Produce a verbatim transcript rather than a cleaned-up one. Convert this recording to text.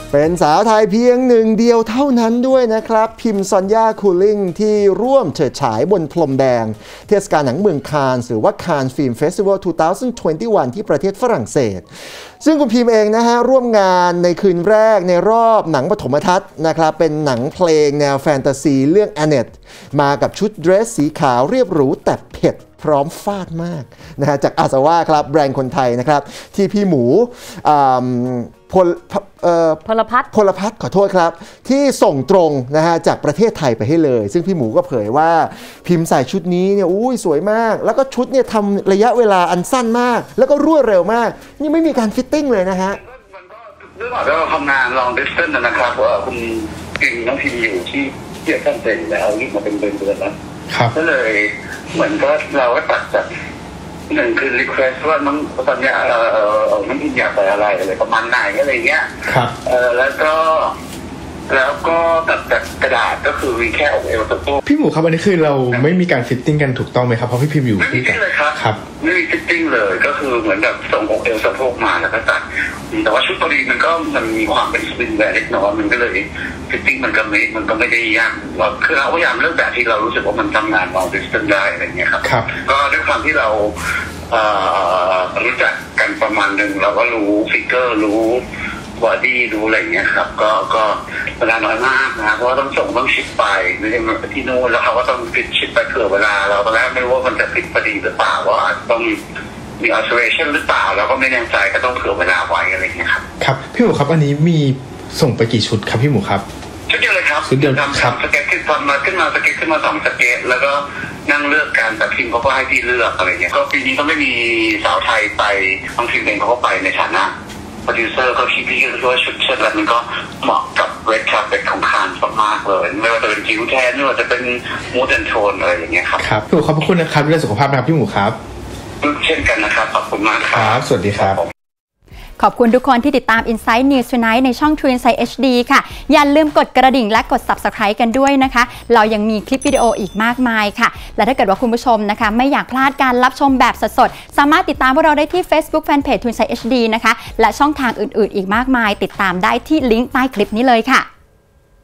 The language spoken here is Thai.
เป็นสาวไทยเพียงหนึ่งเดียวเท่านั้นด้วยนะครับพิมซอนยาคูลิงที่ร่วมเฉิดฉายบนพรมแดงเทศกาลหนังเมืองคานส์หรือว่าคานส์ฟิล์มเฟสติวัลสองพันยี่สิบเอ็ดที่ประเทศฝรั่งเศสซึ่งคุณพิมเองนะฮะร่วมงานในคืนแรกในรอบหนังปฐมทัศน์นะครับเป็นหนังเพลงแนวแฟนตาซีเรื่อง Annette มากับชุดเดรสสีขาวเรียบหรูแต่เผ็ดพร้อมฟาดมากนะฮะจากอาซาว่าครับแบรนด์คนไทยนะครับที่พี่หมูพลพลพัฒน์พลพัฒน์ขอโทษครับที่ส่งตรงนะฮะจากประเทศไทยไปให้เลยซึ่งพี่หมูก็เผยว่าพิมพ์ใส่ชุดนี้เนี่ยอุ้ยสวยมากแล้วก็ชุดเนี่ยทำระยะเวลาอันสั้นมากแล้วก็รวดเร็วมากนี่ไม่มีการฟิตติ้งเลยนะฮะมันก็เรื่องของเราทำงานลองดิสเทนต์นะครับว่าคุณกิ่งน้องพิมอยู่ที่เที่ยวตั้งใจแล้วรีบมาเป็นเดือนเดือนแล้วก็เลยเหมือนก็เราก็ตัดจากหนึ่งคือรีเควสว่าน้องตอนนี้เออเออน้องพิมอยากใส่อะไรอะไรประมาณไหนอะไรเงี้ยเออแล้วก็แล้วก็ตัดจากกระดาษก็คือมีแค่อกเอวสะโพกพี่หมูครับอันนี้คือเราไม่มีการฟิตติ้งกันถูกต้องไหมครับเพราะพี่พิมอยู่ไม่มีเลยครับครับไม่มีฟิตติ้งเลยก็คือเหมือนแบบส่งอกเอวสะโพกมาแล้วก็ตัดแต่ว่าชุดพอดีมันก็มันมีความเป็นสปริงแวร์เล็กน้อยมันก็เลยฟิตติ้งมันก็ไม่มันก็ไม่ได้ยากเราคือเราพยายามเลือกแบบที่เรารู้สึกว่ามันทำงานลองดิสเทนต์ได้อะไรเงี้ยครับก็ด้วยความที่เรารู้จักกันประมาณหนึ่งเราก็รู้ฟิกเกอร์รู้บอดี้รู้อะไรเงี้ยครับก็ก็เวลาน้อยมากนะเพราะว่าต้องส่งต้องชิปไปไม่ใช่ที่นู่นแล้วเขาก็ต้องฟิตชิปไปเผื่อเวลาเราตอนแรกไม่รู้ว่ามันจะฟิตพอดีหรือเปล่าว่าอาจจะต้องมี alteration หรือเปล่าเราก็ไม่แน่ใจก็ต้องเผื่อเวลาไว้อะไรเงี้ยครับครับพี่หมูครับอันนี้มีส่งไปกี่ชุดครับพี่หมูครับชุดเดียวเลยครับชุดเดียวครับสเก็ตขึ้นมาขึ้นมาสเก็ตขึ้นมาสองสเก็ตแล้วก็นั่งเลือกการแต่พิมเขาก็ให้พี่เลือกอะไรเงี้ยก็ปีนี้ก็ไม่มีสาวไทยไปบางทีเองเขาก็ไปในฐานะโปรดิวเซอร์ก็คิดพี่ก็ว่าชุดเชิ้ตแบบนี้ก็เหมาะกับเรดคาร์เปตของคานมากเลยไม่ว่าจะเป็นจิ๋วแทนไม่ว่าจะเป็นมูดแอนโทนอะไรอย่างเงี้ยครับครับพี่หมูขอบคุณนะครับดูแลสุขภาพนะครับพี่หมูครับเช่นกันนะครับขอบคุณมากครับสวัสดีครับขอบคุณทุกคนที่ติดตาม Insight News Tonight ในช่อง True Insight เอช ดี ค่ะอย่าลืมกดกระดิ่งและกด Subscribe กันด้วยนะคะเรายังมีคลิปวิดีโออีกมากมายค่ะและถ้าเกิดว่าคุณผู้ชมนะคะไม่อยากพลาดการรับชมแบบสดๆสามารถติดตามพวกเราได้ที่ Facebook Fanpage True Insight เอช ดี นะคะและช่องทางอื่นๆอีกมากมายติดตามได้ที่ลิงก์ใต้คลิปนี้เลยค่ะ